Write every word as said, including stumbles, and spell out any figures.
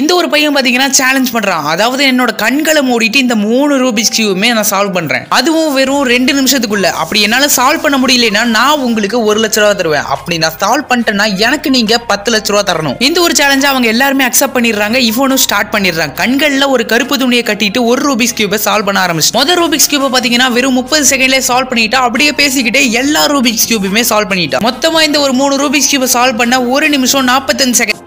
இந்த ஒரு பையன் பாத்தீங்கன்னா சேலஞ்ச் பண்றான். அதாவது என்னோட கண்களை மூடிட்டு இந்த மூணு ரூபிக்ஸ் கியூபுமே நான் சால்வ் பண்றேன், அதுவும் வெறும் ரெண்டு நிமிஷத்துக்குள்ள. அப்படி என்னால சால்வ் பண்ண முடியலன்னா நான் உங்களுக்கு ஒரு லட்ச ரூபா தருவேன். அப்படி நான் சால்வ் பண்ணிட்டேன்னா எனக்கு நீங்க பத்து லட்ச ரூபா தரணும். இந்த ஒரு சேலஞ்சை அவங்க எல்லாருமே அக்செப்ட் பண்ணிடுறாங்க. இவனும் ஸ்டார்ட் பண்ணிடுறாங்க. கண்கள்ல ஒரு கருப்பு துணியை கட்டிட்டு ஒரு ரூபிக்ஸ் கியூபை சால்வ் பண்ண ஆரம்பிச்சு. முதல் ரூபிக்ஸ் கியூபை பாத்தீங்கன்னா வெறும் முப்பது செகண்ட்ல சால்வ் பண்ணிட்டா. அப்படியே பேசிக்கிட்டே எல்லா ரூபிக்ஸ் கியூபுமே சால்வ் பண்ணிட்டா. மொத்தமா இந்த ஒரு மூணு ரூபிக்ஸ் கியூபை சால்வ் பண்ண ஒரு நிமிஷம் நாற்பத்தஞ்சு செகண்ட்